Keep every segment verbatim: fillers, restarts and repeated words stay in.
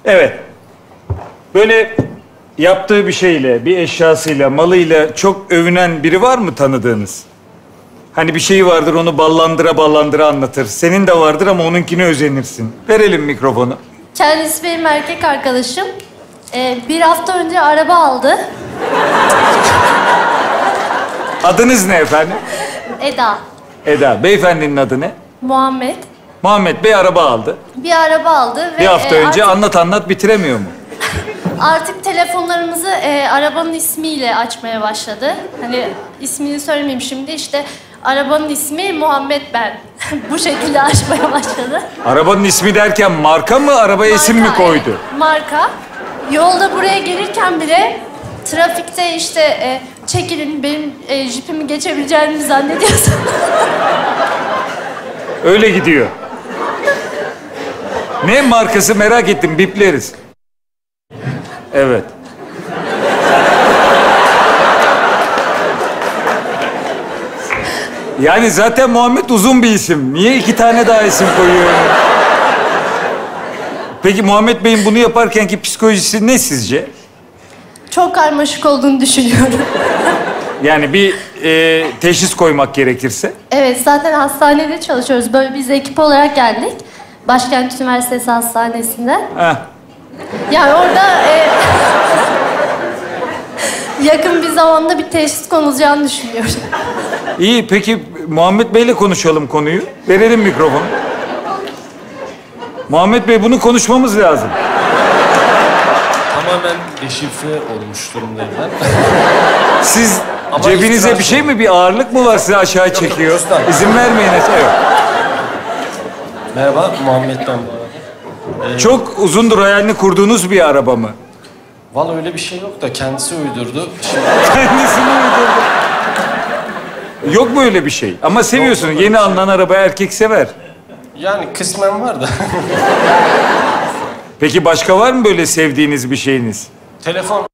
Evet. Böyle yaptığı bir şeyle, bir eşyasıyla, malıyla çok övünen biri var mı tanıdığınız? Hani bir şey vardır, onu ballandıra ballandıra anlatır. Senin de vardır ama onunkine özenirsin. Verelim mikrofonu. Kendisi benim erkek arkadaşım. Ee, bir hafta önce araba aldı. Adınız ne efendim? Eda. Eda. Beyefendinin adı ne? Muhammed. Muhammed Bey araba aldı. Bir araba aldı ve... Bir hafta e, önce artık, anlat anlat bitiremiyor mu? artık telefonlarımızı e, arabanın ismiyle açmaya başladı. Hani ismini söylemeyeyim şimdi, işte arabanın ismi Muhammed ben. Bu şekilde açmaya başladı. Arabanın ismi derken marka mı, arabaya isim mi koydu? Evet, marka. Yolda buraya gelirken bile trafikte işte e, çekilin, benim e, jipimi geçebileceğini zannediyorsun. Öyle gidiyor. Ne markası merak ettim, bipleriz. Evet. Yani zaten Muhammed uzun bir isim. Niye iki tane daha isim koyuyor? Peki Muhammed Bey'in bunu yaparkenki psikolojisi ne sizce? Çok karmaşık olduğunu düşünüyorum. Yani bir e, teşhis koymak gerekirse? Evet, zaten hastanede çalışıyoruz. Böyle biz ekip olarak geldik. Başkent Üniversitesi Hastanesi'nden. Heh. Yani orada e, yakın bir zamanda bir teşhis konulacağını düşünüyorum. İyi, peki Muhammed Bey'le konuşalım konuyu. Verelim mikrofonu. Muhammed Bey, bunu konuşmamız lazım. Tamamen deşifre olmuş durumdayım ben. Siz Ama cebinize bir şey oldu. mi, bir ağırlık mı var sizi aşağı çekiyor? üstten. İzin vermeyin. Evet. Merhaba, Muhammed'den bu arada. Ee, Çok uzundur hayalini kurduğunuz bir araba mı? Vallahi öyle bir şey yok da kendisi uydurdu. Şimdi Kendisini uydurdu. Yok mu öyle bir şey? Ama seviyorsun. Yok, yok, Yeni öyle bir alınan araba erkek sever. yani kısmen var da. Peki başka var mı böyle sevdiğiniz bir şeyiniz? Telefon.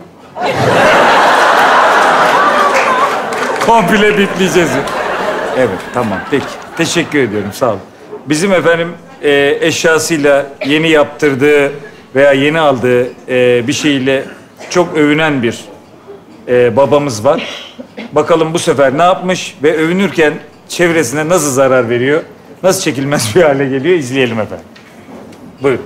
Komple bipleyeceğiz. Evet, tamam. Peki. Teşekkür ediyorum. Sağ olun. Bizim efendim e, eşyasıyla yeni yaptırdığı veya yeni aldığı e, bir şeyle çok övünen bir e, babamız var. Bakalım bu sefer ne yapmış ve övünürken çevresine nasıl zarar veriyor, nasıl çekilmez bir hale geliyor, izleyelim efendim. Buyurun.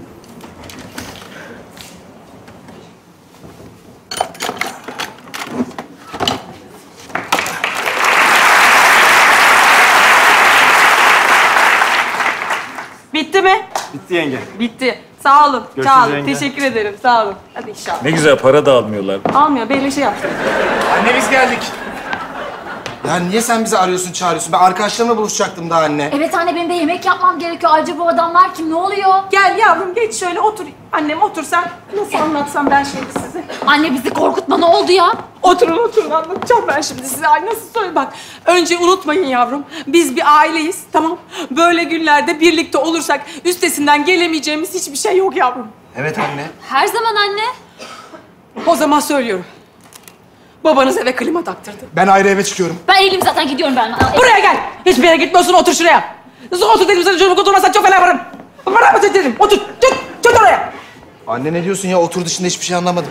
Bitti mi? Bitti yenge. Bitti. Sağ olun. Görüşürüz Sağ olun. yenge. Teşekkür ederim. Sağ olun. Hadi inşallah. Ne güzel, para da almıyorlar. Almıyor. Belli şey yaptım. Anne biz geldik. Ya niye sen bizi arıyorsun, çağırıyorsun? Ben arkadaşlarımla buluşacaktım daha anne. Evet anne, benim de yemek yapmam gerekiyor. Ayrıca bu adamlar kim? Ne oluyor? Gel yavrum geç şöyle otur. Annem otur sen. Nasıl anlatsam ben şimdi size? Anne bizi korkutma, ne oldu ya? Oturun oturun anlatacağım ben şimdi size. Ay nasıl söyle bak. Önce unutmayın yavrum. Biz bir aileyiz tamam. Böyle günlerde birlikte olursak üstesinden gelemeyeceğimiz hiçbir şey yok yavrum. Evet anne. Her zaman anne. O zaman söylüyorum. Babanız eve klima taktırdı. Ben ayrı eve çıkıyorum. Ben eğilim zaten, gidiyorum ben. Aa, Buraya gel. Hiçbir yere gitmiyorsun, otur şuraya. Nasıl otur dedim sana, çocuk oturmazsan çok fena yaparım. Bırak mı dedim, otur, çık, çık oraya. Anne ne diyorsun ya? Otur dışında hiçbir şey anlamadım.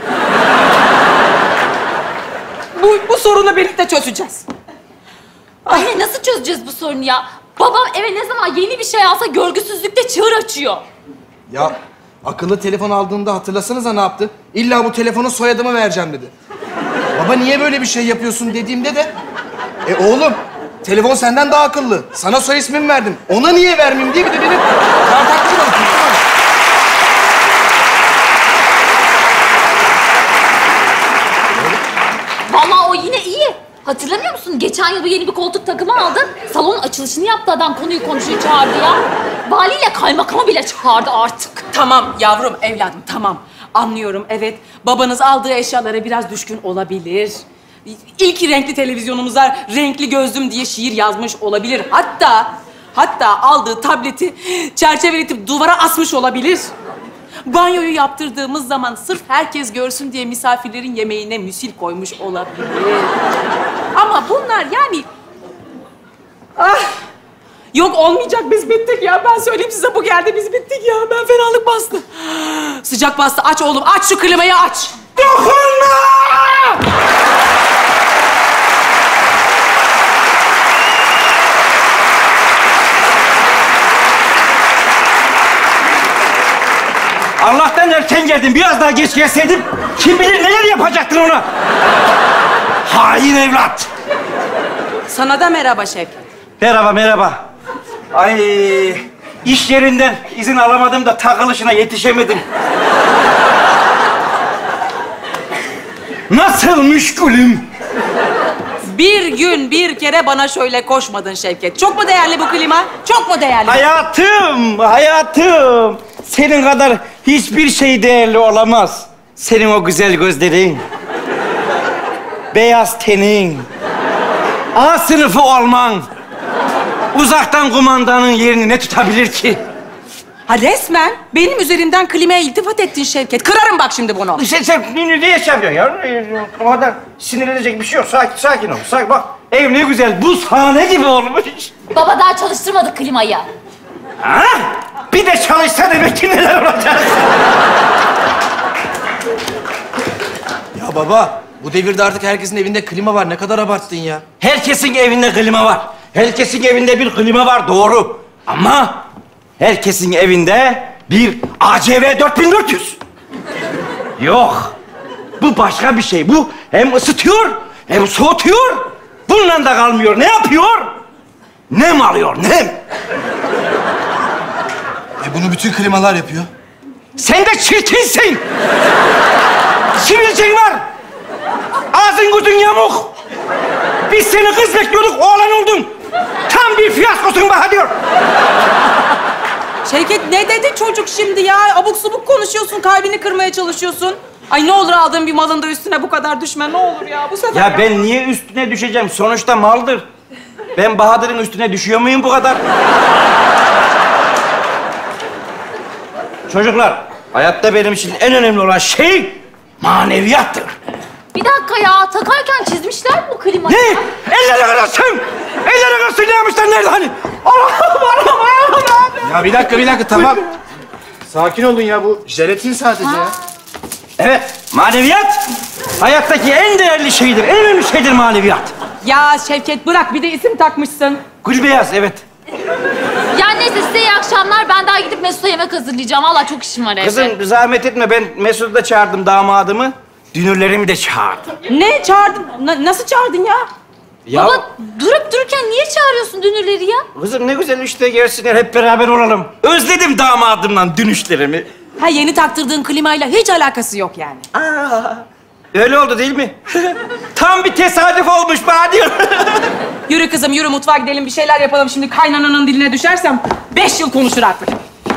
Bu, bu sorunu birlikte çözeceğiz. Anne nasıl çözeceğiz bu sorunu ya? Babam eve ne zaman yeni bir şey alsa görgüsüzlükte çığır açıyor. Ya akıllı telefon aldığında hatırlasanıza ne yaptı? İlla bu telefonun soyadımı vereceğim dedi. Baba niye böyle bir şey yapıyorsun dediğimde de... E oğlum, telefon senden daha akıllı. Sana soy ismimi verdim. Ona niye vermeyeyim diye bir de benim... Ben takdim oldum. Vallahi o yine iyi. Hatırlamıyor musun? Geçen yıl bu yeni bir koltuk takımı aldı. Salonun açılışını yaptı adam, konuyu konuşuyor çağırdı ya. Valiyle kaymakamı bile çağırdı artık. Tamam yavrum, evladım tamam. Anlıyorum evet. Babanız aldığı eşyalara biraz düşkün olabilir. İlk renkli televizyonumuza renkli gözlüm diye şiir yazmış olabilir. Hatta, hatta aldığı tableti çerçeveletip duvara asmış olabilir. Banyoyu yaptırdığımız zaman sırf herkes görsün diye misafirlerin yemeğine müsil koymuş olabilir. Ama bunlar yani... Ah! Yok olmayacak, biz bittik ya. Ben söyleyeyim size, bu geldi, biz bittik ya. Ben fenalık bastı. Sıcak bastı. Aç oğlum. Aç şu klimayı aç. Dokunma! Allah'tan erken geldim. Biraz daha geç gelseydim kim bilir neler yapacaktın ona. Hain evlat. Sana da merhaba Şevket. Merhaba, merhaba. Ay, iş yerinden izin alamadım da takılışına yetişemedim. Nasıl müşgülüm? Bir gün bir kere bana şöyle koşmadın Şevket. Çok mu değerli bu klima? Çok mu değerli? Hayatım, hayatım. Senin kadar hiçbir şey değerli olamaz. Senin o güzel gözlerin, beyaz tenin, A sınıfı olman, uzaktan kumandanın yerini ne tutabilir ki? Ha resmen benim üzerimden klimaya iltifat ettin Şevket. Kırarım bak şimdi bunu. Sen, sen ne, ne yaşamıyorsun ya? O kadar sinirlenecek bir şey yok. Sakin, sakin ol. Sakin bak. Ev ne güzel, buzhane gibi olmuş. Baba daha çalıştırmadık klimayı. Ha? Bir de çalışsa demek ki neler olacak? Ya baba, bu devirde artık herkesin evinde klima var. Ne kadar abarttın ya. Herkesin evinde klima var. Herkesin evinde bir klima var, doğru. Ama herkesin evinde bir A C V dört bin dört yüz. Yok. Bu başka bir şey. Bu hem ısıtıyor, hem soğutuyor. Bununla da kalmıyor. Ne yapıyor? Nem alıyor, nem. E bunu bütün klimalar yapıyor. Sen de çirkinsin. Sivilcin var. Ağzın gözün yamuk. Biz seni kız bekliyorduk, oğlan oldun. Tam bir fiyaskosun Bahadır. Şevket ne dedi çocuk şimdi ya? Abuk subuk konuşuyorsun, kalbini kırmaya çalışıyorsun. Ay ne olur aldığın bir malın da üstüne bu kadar düşme ne olur ya bu sefer. Ya ben niye üstüne düşeceğim? Sonuçta maldır. Ben Bahadır'ın üstüne düşüyor muyum bu kadar? Çocuklar, hayatta benim için en önemli olan şey maneviyattır. Bir dakika ya, takarken çizmişler mi bu klimayı? Ne? Ellere karışsın! Ellere karışsın ne yapmışlar? Nerede hani? Allah'ım, Allah'ım, Allah'ım! Ya bir dakika, bir dakika, tamam. Sakin olun ya, bu jelatin sadece ya. Evet, maneviyat hayattaki en değerli şeydir. En önemli şeydir maneviyat. Ya Şevket bırak bir de isim takmışsın. Gülbeyaz, evet. Yani neyse size iyi akşamlar. Ben daha gidip Mesut'a yemek hazırlayacağım. Vallahi çok işim var evde. Kızım zahmet etme. Ben Mesut'u da çağırdım, damadımı. Dünürlerimi de çağırdım. Ne çağırdın? Na- nasıl çağırdın ya? Ya Baba durup dururken niye çağırıyorsun dünürleri ya? kızım ne güzel işte gelsinler, hep beraber olalım. Özledim damadımla dünüşlerimi. Ha yeni taktırdığın klimayla hiç alakası yok yani. Aa, öyle oldu değil mi? Tam bir tesadüf olmuş bana diyor. Yürü kızım yürü mutfağa gidelim bir şeyler yapalım. Şimdi kaynananın diline düşersem beş yıl konuşur artık.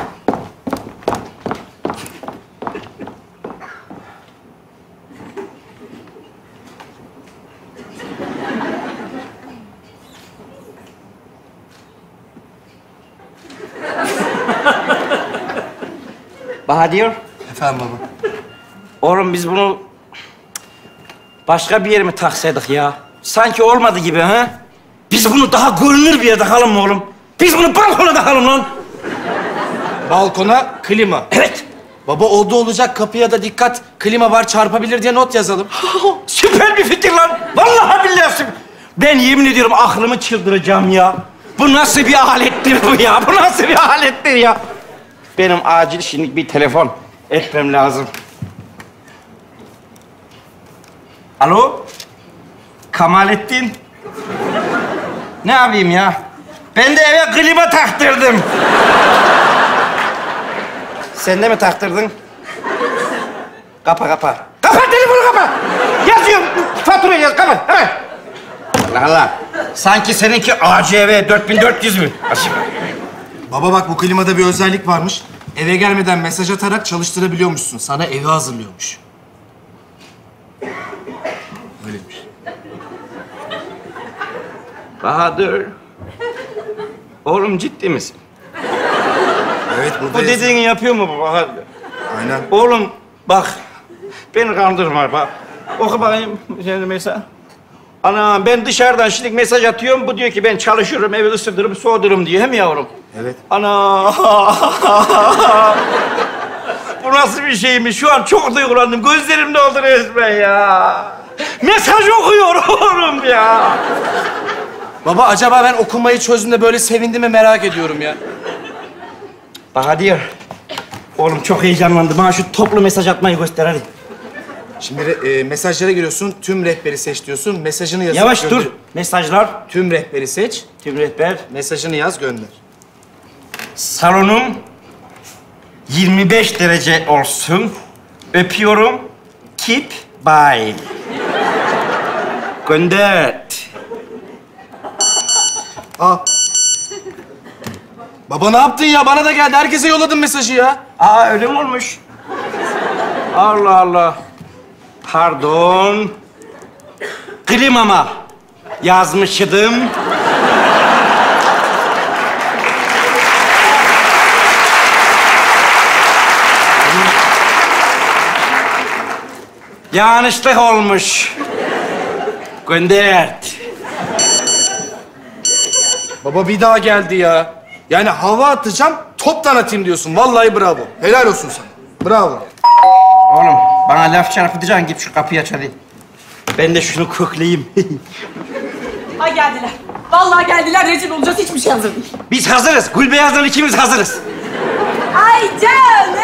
Bahadır, Efendim baba. oğlum biz bunu başka bir yere mi taksaydık ya? Sanki olmadı gibi ha? Biz bunu daha görünür bir yere takalım mı oğlum? Biz bunu balkona takalım lan. Balkona klima. Evet. Baba oldu olacak kapıya da dikkat. Klima var çarpabilir diye not yazalım. Süper bir fikir lan. Vallahi billahi süper. Ben yemin ediyorum aklımı çıldıracağım ya. Bu nasıl bir alettir bu ya? Bu nasıl bir alettir ya? Benim acil şimdi bir telefon etmem lazım. Alo? Kemalettin? Ne yapayım ya? Ben de eve klima taktırdım. Sen de mi taktırdın? Kapa, kapa. Kapa, telefonu kapa. Yazıyorum, faturayı yaz, kapa, hemen. Allah Allah. Sanki seninki A C V dört bin dört yüz mü? Baba bak bu klimada bir özellik varmış. Eve gelmeden mesaj atarak çalıştırabiliyormuşsun. Sana evi hazırlıyormuş. Öyleymiş. Bahadır. Oğlum ciddi misin? Evet burada Bu dediğini yapıyor mu bu Bahadır? Aynen. Oğlum bak, beni kandırma bak. Oku bakayım şimdi mesela. Ana ben dışarıdan şimdi mesaj atıyorum. Bu diyor ki ben çalışıyorum, evi ısıtırım, soğuturum diyor. He mi yavrum? Evet. Ana. bu nasıl bir şeymiş? Şu an çok duygulandım. Gözlerim doldu resmen ya. Mesaj okuyorum ya. Baba acaba ben okumayı çözdüğümde böyle sevindim mi merak ediyorum ya. Bak diyor. Oğlum çok heyecanlandım. Bana şu toplu mesaj atmayı göster hadi. Şimdi e, mesajlara giriyorsun, tüm rehberi seç diyorsun, mesajını yazıp Yavaş gönder. dur. Mesajlar. Tüm rehberi seç, Tüm rehber. mesajını yaz, gönder. Salonum yirmi beş derece olsun. Öpüyorum. Keep by. Gönder. Aa. Baba ne yaptın ya? Bana da geldi. Herkese yolladın mesajı ya. Aa öyle mi olmuş? Allah Allah. Pardon. Klimama yazmışydım. Yanlışlık olmuş. Gönder. Baba bir daha geldi ya. Yani hava atacağım, toptan atayım diyorsun. Vallahi bravo. Helal olsun sana. Bravo. Oğlum bana laf çarpıtacaksın. Git şu kapıyı aç hadi. Ben de şunu kökleyeyim. Ay geldiler. Vallahi geldiler. Rezil olacağız. Hiçbir şey hazır değil. Biz hazırız. Gülbeyaz'dan ikimiz hazırız. Ay canım.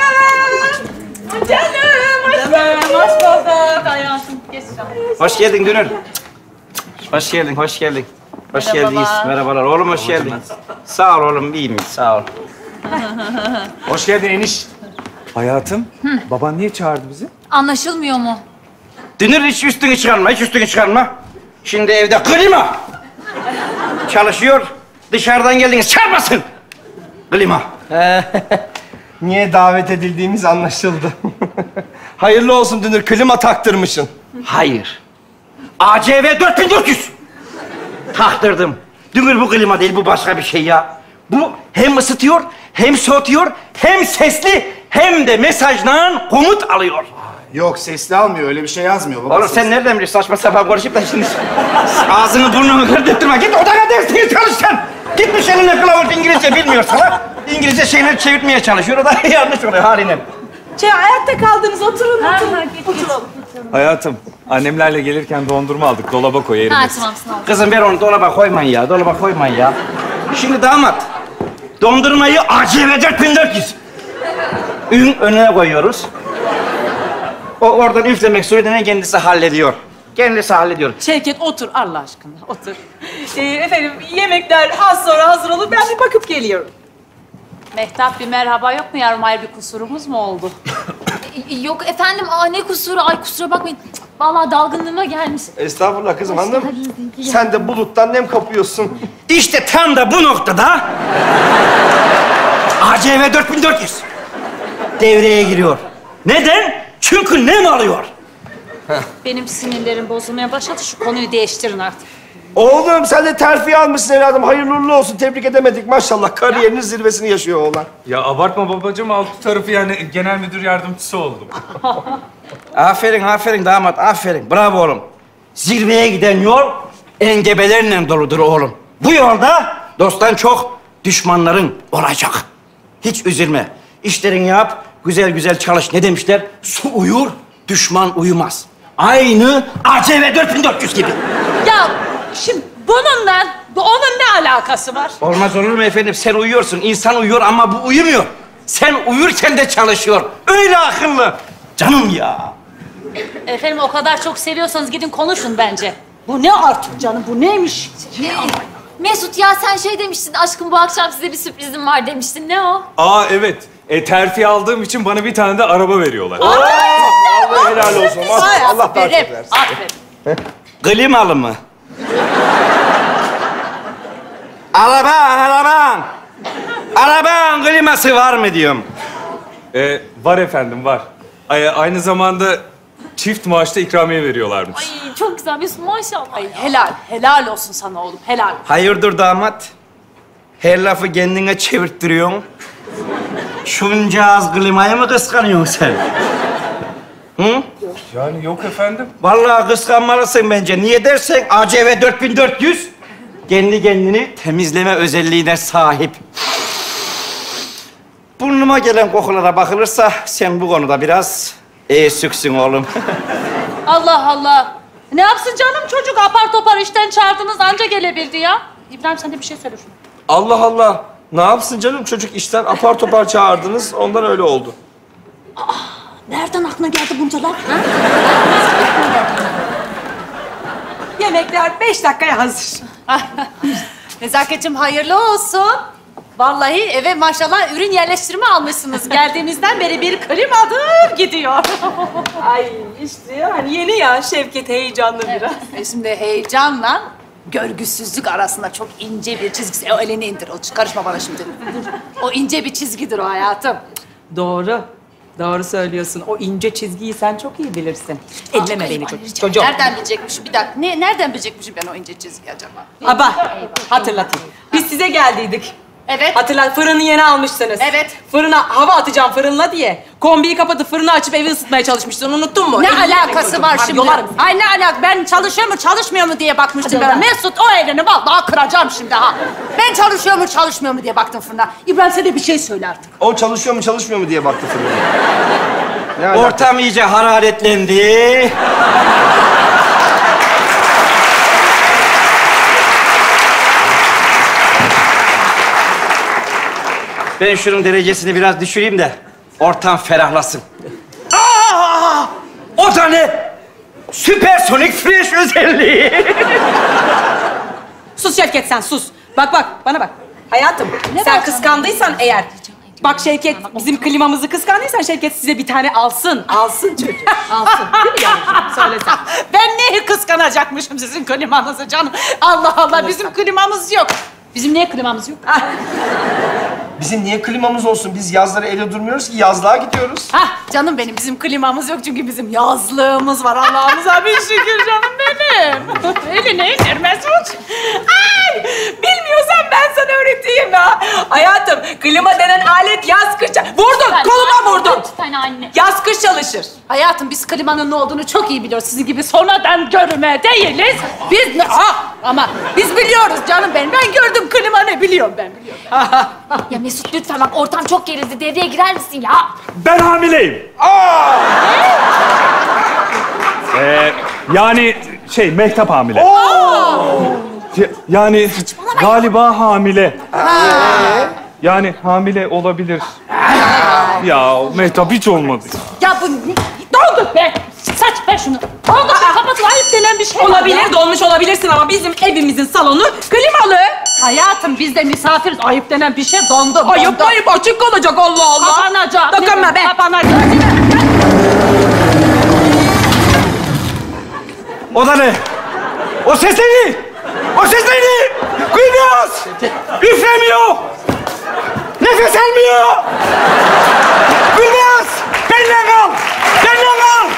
Canım. Hoş geldin. Hoş bulduk hayatım. Geç canım. Hoş geldin Dünür. Hoş geldin, hoş geldin. Hoş Merhabalar. geldiniz. Merhabalar. Oğlum hoş geldin. Sağ ol oğlum, iyiyim. Sağ ol. Hoş geldin eniş. Hayatım, baban niye çağırdı bizi? Anlaşılmıyor mu? Dünür hiç üstünü çıkarma, hiç üstünü çıkarma. Şimdi evde klima çalışıyor. Dışarıdan geldiniz, çarpmasın. Klima. Niye davet edildiğimiz anlaşıldı. Hayırlı olsun Dünür, klima taktırmışsın. Hayır. A C V dört bin dört yüz. Taktırdım. Dünür bu klima değil, bu başka bir şey ya. Bu hem ısıtıyor, hem soğutuyor, hem sesli, hem de mesajdan komut alıyor. Yok sesli almıyor. Öyle bir şey yazmıyor baba. Oğlum sen nereden biliyorsun? Saçma sapan konuşup da şimdi ağzını burnunu kırdırtma. Git odana dersini çalış sen. Gitmiş eline kılavuz İngilizce bilmiyorsa lan. İngilizce şeyleri çevirtmeye çalışıyor. O da yanlış oluyor haline. Şey ayakta kaldınız. Oturun, oturun. Oturun. Hayatım, annemlerle gelirken dondurma aldık. Dolaba koy Ha erimiz. tamam sağ ol. Kızım ver onu dolaba koymayın ya. Dolaba koymayın ya. Şimdi damat. Dondurmayı A C V dört bin dört yüz. Ün önüne koyuyoruz. O oradan üflemek suretiyle kendisi hallediyor. Kendisi hallediyor. Şevket otur Allah aşkına otur. Ee, efendim yemekler az sonra hazır olur. Ben bir bakıp geliyorum. Mehtap bir merhaba yok mu yavrum? Hayır bir kusurumuz mu oldu? Yok efendim, aa ne kusuru, ay kusura bakmayın. Cık, vallahi dalgınlığıma gelmiş. Estağfurullah kızım hanım. Sen de buluttan nem kapıyorsun. İşte tam da bu noktada A C V dört bin dört yüz devreye giriyor. Neden? Çünkü nem alıyor. Benim sinirlerim bozulmaya başladı. Şu konuyu değiştirin artık. Oğlum sen de terfi almışsın evladım. Hayırlı uğurlu olsun. Tebrik edemedik maşallah. Kariyerinin zirvesini yaşıyor oğlan. Ya abartma babacığım, alt tarafı yani genel müdür yardımcısı oldum. Aferin, aferin damat, aferin. Bravo oğlum. Zirveye giden yol engebelerle doludur oğlum. Bu yolda dosttan çok düşmanların olacak. Hiç üzülme. İşlerini yap, güzel güzel çalış. Ne demişler? Su uyur, düşman uyumaz. Aynı A C V dört bin dört yüz gibi. Ya şimdi bununla onun ne alakası var? Olmaz olur mu efendim? Sen uyuyorsun. İnsan uyuyor ama bu uyumuyor. Sen uyurken de çalışıyor. Öyle akıllı. Canım ya. Efendim o kadar çok seviyorsanız gidin konuşun bence. Bu ne artık canım? Bu neymiş? Mesut ya sen şey demiştin, aşkım bu akşam size bir sürprizim var demiştin. Ne o? Aa evet, e, terfi aldığım için bana bir tane de araba veriyorlar. Allah helal olsun. Ay, Allah daha çok aferin, versin. aferin. Klimalı mı? Araban, araban. Araban kliması var mı diyorum. E, var efendim, var. E, aynı zamanda çift maaşta ikramiye veriyorlarmış. Ay çok güzel Mesut maşallah. Ay helal, helal olsun sana oğlum, helal. Hayırdır damat? Her lafı kendine çevirttiriyorsun. Şunca az klimayı mı kıskanıyorsun sen? Hı? Yani yok efendim. Vallahi kıskanmalısın bence. Niye dersen A C V dört bin dört yüz kendi kendini temizleme özelliğine sahip. burnuma gelen kokulara bakılırsa sen bu konuda biraz eğsüksün oğlum. Allah Allah. Ne yapsın canım çocuk? Apar topar işten çağırdınız anca gelebildi ya. İbrahim sen de bir şey söyle şuna. Allah Allah. Ne yapsın canım çocuk işten apar topar çağırdınız. Ondan öyle oldu. Nereden aklına geldi buncalar? Ha? Yemekler beş dakikaya hazır. Nezaketciğim hayırlı olsun. Vallahi eve maşallah ürün yerleştirme almışsınız. Geldiğinizden beri bir klimadır gidiyor. Ay işte yani yeni ya Şevket heyecanlı biraz. E şimdi heyecanla görgüsüzlük arasında çok ince bir çizgi. O elini indir. O karışma bana şimdi. O ince bir çizgidir o hayatım. Doğru. Doğru söylüyorsun. O ince çizgiyi sen çok iyi bilirsin. Elleme Ay, beni ay, çocuk. rica- Çocuğum. Nereden bilecekmişim? Bir dakika. Ne, nereden bilecekmişim ben o ince çizgi acaba? Aba hatırlatayım. Biz size geldiydik. Evet. Hatırlat, fırını yeni almışsınız. Evet. Fırına hava atacağım fırınla diye. Kombiyi kapatıp fırını açıp evi ısıtmaya çalışmıştın. Unuttun mu? Ne Elini alakası yıkıyordun. var Hadi şimdi? yolarım seni. Ay ne alak? Ben çalışıyor mu çalışmıyor mu diye bakmıştım Hadi ben. oradan. Mesut o elini vallahi kıracağım şimdi ha. Ben çalışıyor mu çalışmıyor mu diye baktım fırına. İbrahim sen de bir şey söyle artık. O çalışıyor mu çalışmıyor mu diye baktı fırına. Ne alaka? Ortam iyice hararetlendi. Ben şunun derecesini biraz düşüreyim de ortam ferahlasın. Aa! O da ne? Süpersonik fresh özelliği. Sus Şevket sen sus. Bak bak bana bak. Hayatım sen kıskandıysan eğer. Bak Şevket bizim klimamızı kıskandıysan Şevket size bir tane alsın. Alsın çocuk. Alsın. Değil mi yavrucuğum? Söylesen. Ben neyi kıskanacakmışım sizin klimanızı canım? Allah Allah bizim klimamız yok. Bizim niye klimamız yok? Bizim niye klimamız olsun? Biz yazları evde durmuyoruz ki yazlığa gidiyoruz. Hah canım benim bizim klimamız yok çünkü bizim yazlığımız var. Allah'ımıza bir şükür canım benim. Elini indir Mesut. Ay, bilmiyorsan ben sana öğreteyim ya. Hayatım klima denen alet yaz kış... Vurdun koluma vurdun. Lütfen anne. Yaz kış çalışır. Hayatım biz klimanın ne olduğunu çok iyi biliyoruz. Sizin gibi sonradan görme değiliz. Biz ne... Ah, ama biz biliyoruz canım benim. Ben gördüm klima ne biliyorum ben biliyorum. Ya Mesut lütfen bak ortam çok gerildi. Devreye girer misin ya? Ben hamileyim. Ee, yani şey Mehtap hamile. Ya- Yani galiba hamile. Yani hamile olabilir. Ya Mehtap hiç olmadı. Ya bu ne? Doldur be! Saç ver şunu. Doldur be kapatın. Ayıp denen bir şey var Olabilir, ya. dolmuş olabilirsin ama bizim evimizin salonu klimalı. Hayatım biz de misafiriz. Ayıp denen bir şey dondu. Ayıp ayıp açık kalacak Allah Allah. Kapanacak. Dokunma be. Kapanacak. O da ne? O ses neydi? O ses neydi? Duymuyoruz. Üflemiyor. Nefes almıyor. Duymuyoruz. Benimle kal. Benimle kal.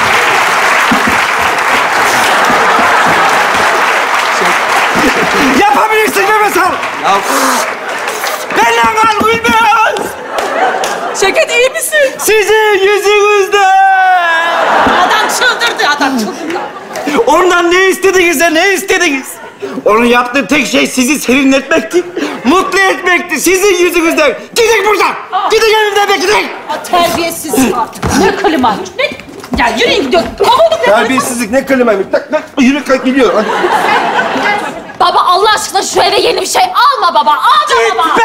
Yapabilirsin nefes al. Ya. Benimle kal Gülbez. Şevket iyi misin? Sizin yüzünüzden. Adam çıldırdı. Adam çıldırdı. Ondan ne istediniz de ne istediniz? Onun yaptığı tek şey sizi serinletmekti, mutlu etmekti sizin yüzünüzden. Gidin buradan! Gidin evimden be gidin! Terbiyesiz artık. Ne klimaymış? Ne? Ya yürüyün gidiyor. Kovulduk ya. Terbiyesizlik ne klimaymış. Tak tak yürü kalk gidiyor. Hadi. Baba Allah aşkına şu eve yeni bir şey alma baba. Alma baba.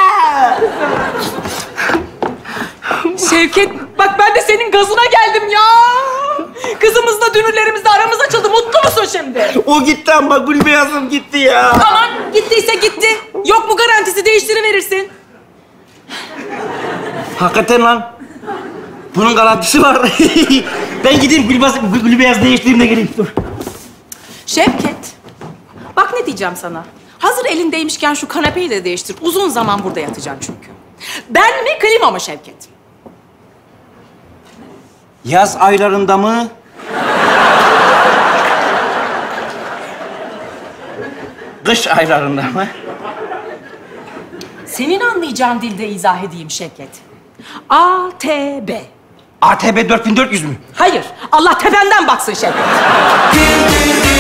Şevket bak ben de senin gazına geldim ya. Kızımızla dünürlerimizle aramız açıldı. Mutlu musun şimdi? O gitti ama Gülbeyaz'ım gitti ya. Aman gittiyse gitti. Yok mu garantisi değiştiriverirsin. Hakikaten lan. Bunun garantisi var. Ben gideyim Gülbeyaz, Gülbeyaz değiştireyim de geleyim. Dur. Şevket bak ne diyeceğim sana. Hazır elindeymişken şu kanepeyi de değiştir. Uzun zaman burada yatacaksın çünkü. Ben mi klima mı Şevket? Yaz aylarında mı? Kış aylarında mı? Senin anlayacağın dilde izah edeyim Şevket. A T B. A T B dört bin dört yüz mü? Hayır, Allah tependen baksın Şevket.